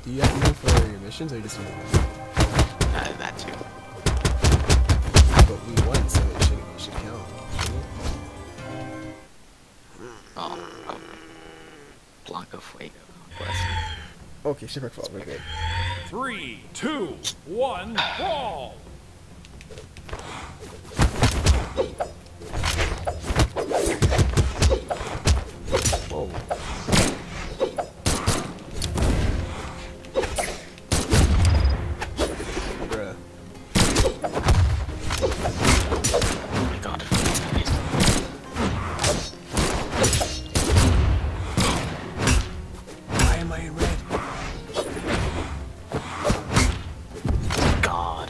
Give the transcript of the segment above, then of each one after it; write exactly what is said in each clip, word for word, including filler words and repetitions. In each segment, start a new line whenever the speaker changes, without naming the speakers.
Do you have to move for your missions, or you just move?
Uh, that too.
But we won, so it should, it should count. Shouldn't it?
Oh, oh. Blanco Fuego. Bless.
Okay, shipwreck fall, we're good.
Three, two, one, brawl!
Whoa. Bruh.
Oh my god.
Why am I in red?
God.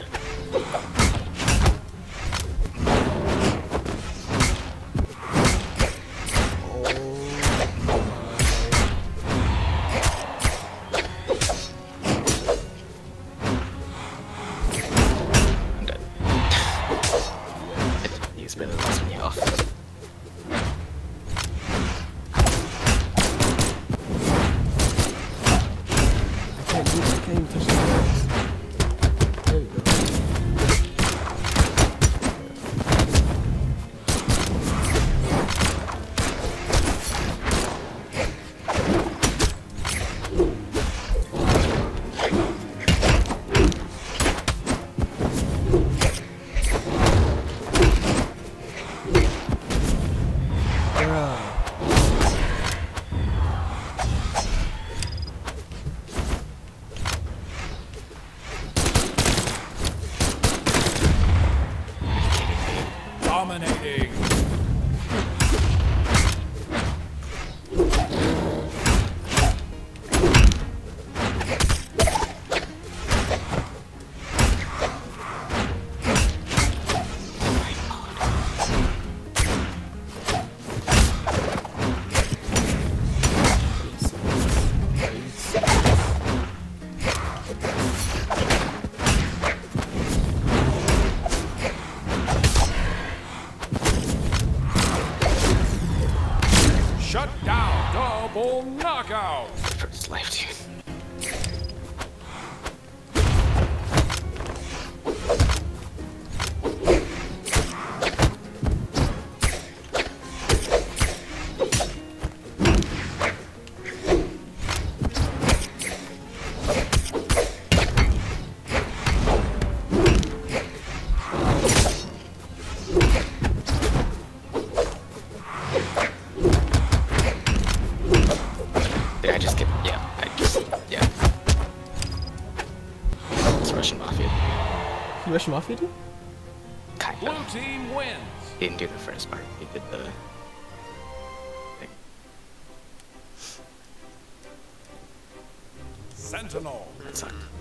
I'm dead. He's been lost me off.
I can't do I can't even touch the grass. There you go. Bruh.
Dominating! Shut down! Double knockout!
First life, dude. Did I just get? Yeah, I just yeah. It's Russian Mafia.
You Russian Mafia dude?
Blue
Kind of.
team wins!
He didn't do the first part. He did the thing.
Sentinel!
That sucked.